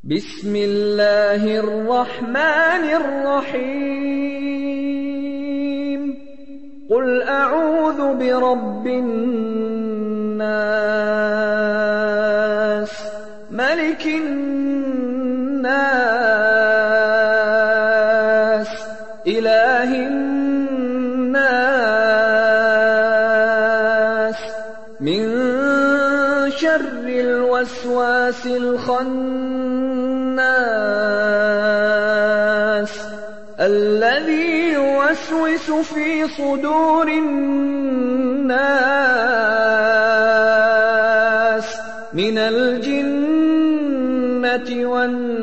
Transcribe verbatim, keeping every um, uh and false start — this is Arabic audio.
بسم الله الرحمن الرحيم قل أعوذ برب الناس ملك الناس إله الناس من شر الوسواس الخناس الذي يوسوس في صدور الناس من الجنة والناس